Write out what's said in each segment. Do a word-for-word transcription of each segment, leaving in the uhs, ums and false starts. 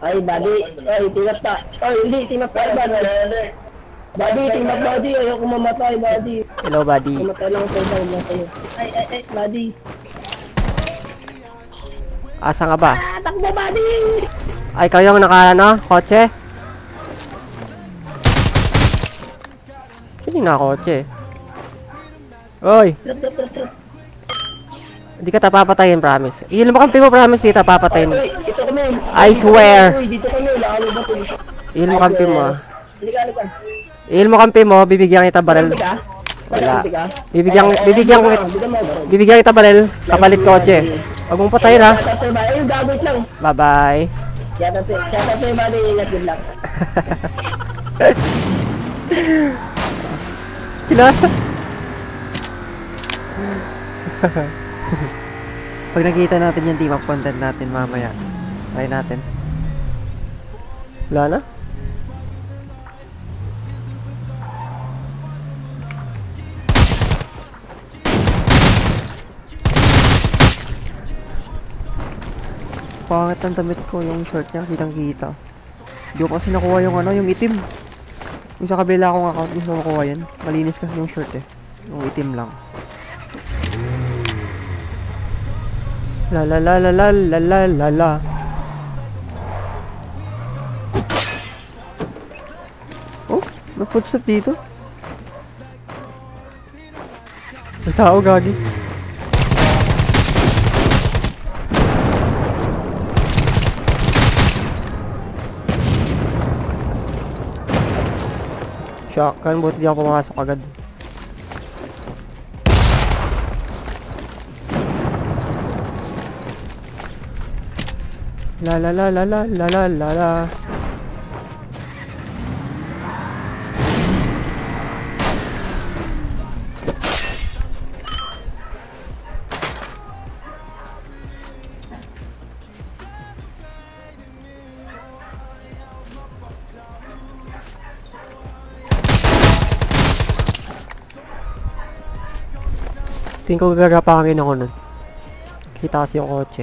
Ay, body. Ay, team up ta. Ay, hindi, team up tayo, body. Body, team up, body. Ayoko mamatay, body. Hello, buddy. Mamatay lang sa'yo, mamatay. Ay, ay, ay, body. Asa nga ba? Ah, takbo, body! Ay, kayo yung naka, ano, kotse? Hindi na kotse. Oy! Trap, trap, trap, trap. Hindi ka tapapatayin, promise. Ihil mo kampi mo, promise, di tapapatayin. Uy, ito kami. I swear. Uy, dito kami. Wala kami ba po? Ihil mo kampi mo. Halika, halika. Ihil mo kampi mo, bibigyan kita barel. Halika. Wala. Halika. Bibigyan, Ay, ay, bibigyan ko, ay, bigyan mo, bigyan mo. bibigyan kita barel. Kapalit kotse. Huwag mong patayin, ha. Shout out sa'yo, buddy. Ayun, gagawin lang. Bye-bye. Shout out sa'yo, shout out sa'yo, buddy. Ingat din lang. Kinasa. Pag nakita natin yung team up content natin mamaya, try natin. Wala na? Pangit ang damit ko, yung short niya, kitang kita. Hindi ko kasi nakuha yung ano, yung itim. Yung sa kabila akong account, gusto ko makuha yan. Malinis kasi yung short eh. Yung itim lang. La la la la la la la la la. Oh, may footstep dito. May tao, gagi. Shotgun, buti di ako pumasok agad. La la la la la la la la la. Tingin ko gagapangin ako nun. Kita kasi yung kotse.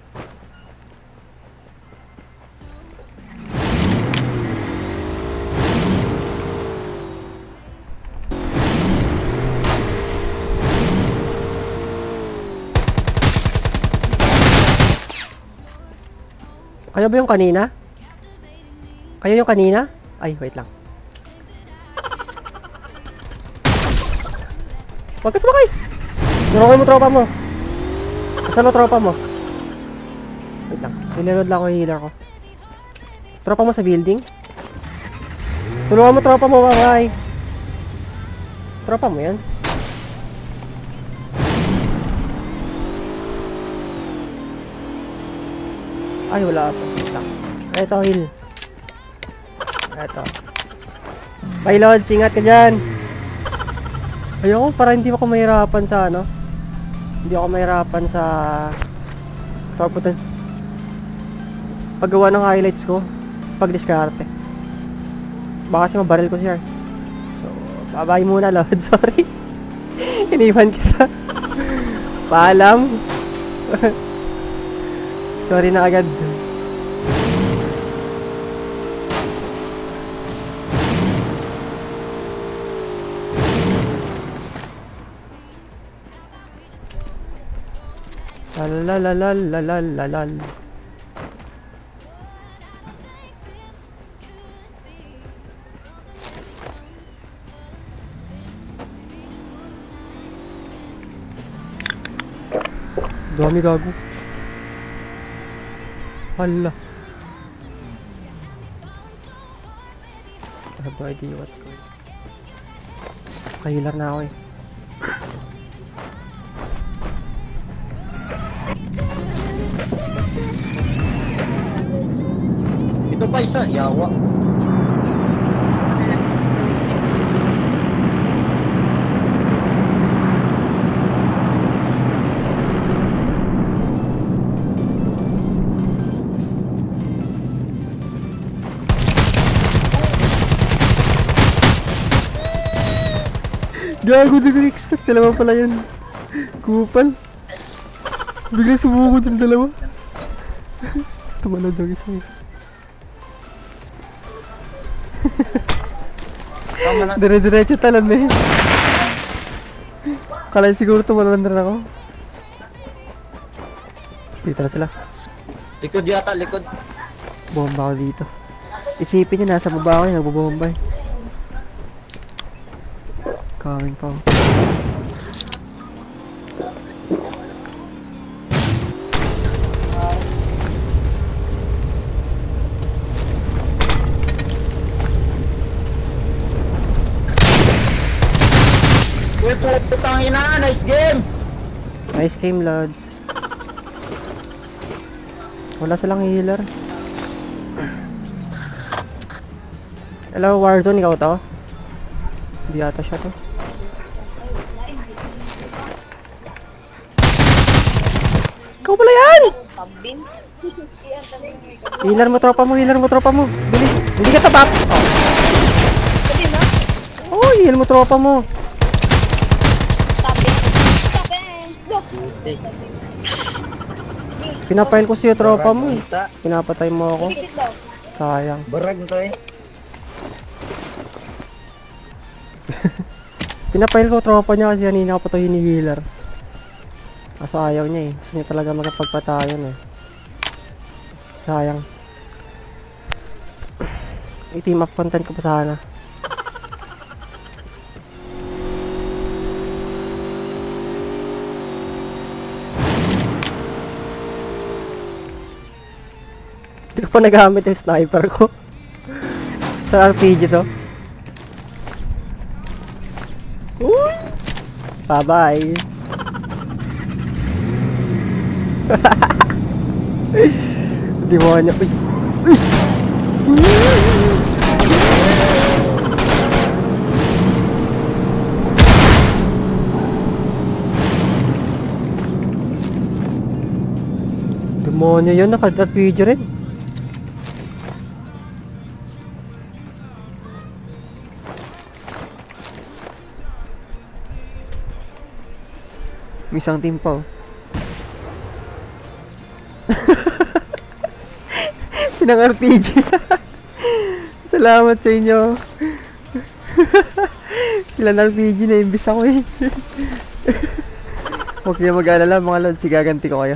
Kayo ba yung kanina? Kayo yung kanina? Ay, wait lang. Huwag ka sumakay! Naroon mo tropa mo. Saan mo tropa mo? Wait lang. Nireload lang ako yung healer ko. Tropa mo sa building? Tulungan mo tropa mo, mamay. Tropa mo yan? Ay, wala ako. Wait lang. Eto, heal. Eto. Bye, Lods. Ingat ka dyan. Ayoko, para hindi ako mahirapan sa ano. Hindi ako mahirapan sa taputan. Paggawa ng highlights ko. Pag-discarte. Baka kasi mabaril ko siya. So, bye-bye muna, Lods. Sorry. Iniwan kita. Paalam. Sorry na agad. La la la la la la la. Dami gago. Hala. I have no idea what's going on. Kahilar na ako eh. Ito pa isa, yawa. Gago, di ko expect. Dalawa pala yun. Kupal. Bigla sumugod yung dalawa. Tumalad ang isa eh. Tama na. Dire-diretso talon eh. Kala siguro tumalon rin ako. Dito na sila. Likod yata, likod. Bomba ako dito. Isipin niya, nasa baba ako yung nagbobomba eh. Coming pa. Uy, putang ina, nice game! Nice game, lads. Wala silang healer. Hello, Warzone, ikaw to? Hindi ata siya to. Ikaw pala yan! Healer mo, tropa mo, healer mo, tropa mo. Bili. Hindi ka tabak. Oh. Oh, heal mo, tropa mo. Pinapail ko siya, tropa mo eh. Pinapatay mo ako. Sayang. Barag to eh. Pinapail ko tropa niya kasi kanina ko pa ito hini-healer. Kaso ayaw niya eh. Gusto niya talaga magkapagpatayan eh. Sayang. I-team up content ko pa sana. Hindi ko pa nagamit yung sniper ko. Sa R P G to. Uy! Bye-bye! Demonyo. Uy! Uy! Demonyo yun, naka-R P G rin. May isang team pa oh. Pinang R P G. Salamat sa inyo. Sila na R P G na imbis ako eh. Huwag niyo mag-alala mga lods, gaganti ko kayo.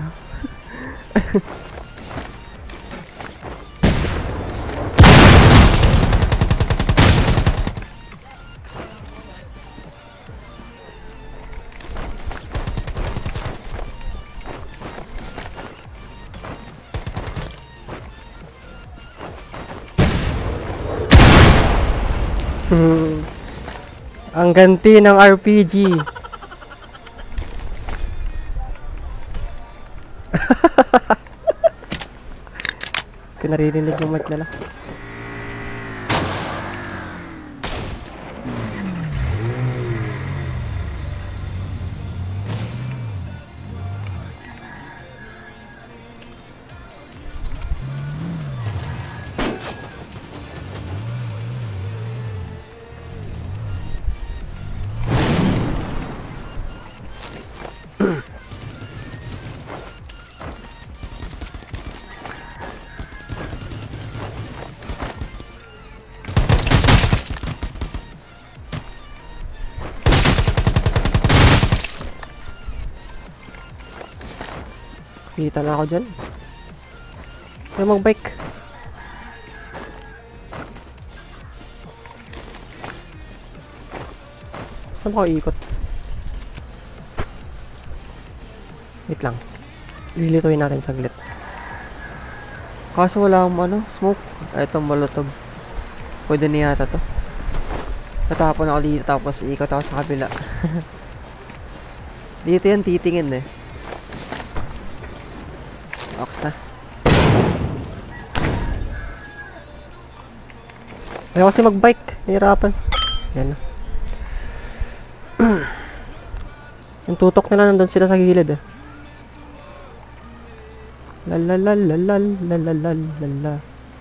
Hmm. Ang ganti ng R P G. Kinaririnig yung mic nila. Kita na ako dyan. Kaya mag-bike. Saan ba ako ikot? Wait lang. Lilituin natin saglit. Kaso wala akong ano, smoke. Ay, itong molotov. Pwede na yata to. Natapon ako dito tapos ikot ako sa kabila. Dito yan titingin eh. Ox na. Ayaw kasi mag-bike. Nahirapan. Yan na. Yung tutok nila nandun sila sa gilid eh. Lalalalalalalalala.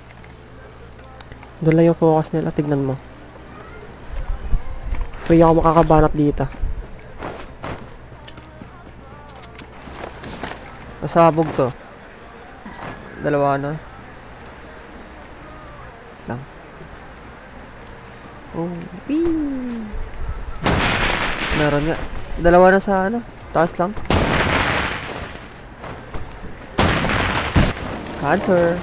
Doon lang yung focus nila. Tignan mo. Free ako makakabanat dito. Masabog to. Dalawa na. Lang. Oh, ping. Meron nga. Dalawa na sa ano, taas lang. Cancer.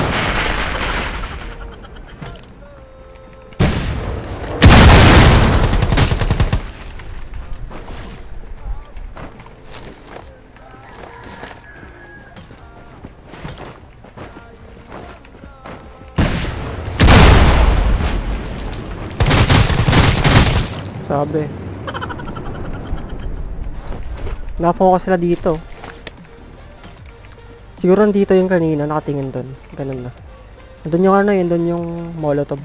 Sabi. Na-focus sila dito. Siguro nandito yung kanina, nakatingin doon. Ganun na. Doon yung ano yun, doon yung molotov.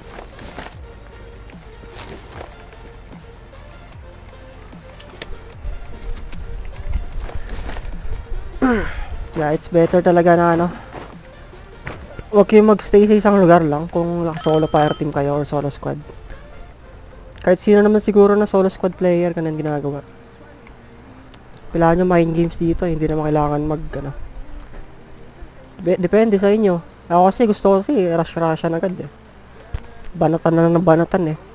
Yeah, it's better talaga na ano. Huwag kayong magstay sa isang lugar lang kung solo fire team kayo or solo squad. Kahit sino naman siguro na solo squad player ganun ginagawa. Kailangan nyo mind games dito, hindi naman kailangan mag ano. Be depende sa inyo. Ako kasi gusto ko kasi rush-rushan agad eh. Banatan na ng banatan eh.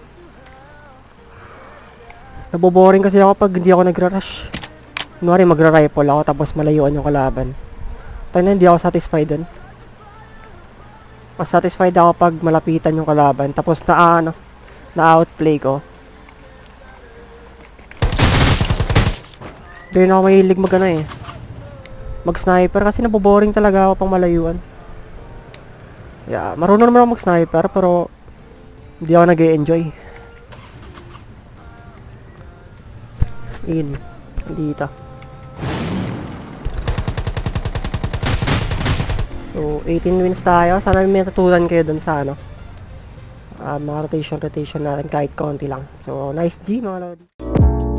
Naboboring kasi ako pag hindi ako nagra-rush. Kunwari magra-rifle ako tapos malayuan yung kalaban. Tayo na hindi ako satisfied dun. Mas satisfied ako pag malapitan yung kalaban tapos na ano, na-outplay ko. Hindi na ako mahilig mag ano eh. Mag-sniper kasi naboboring talaga ako pang malayuan. Yeah, marunong naman ako mag-sniper pero hindi ako nag-e-enjoy. In. Dito. So, eighteen wins tayo. Sana may natutunan kayo dun sa ano. Uh, mga rotation rotation natin kahit konti lang. So, nice G mga lodi.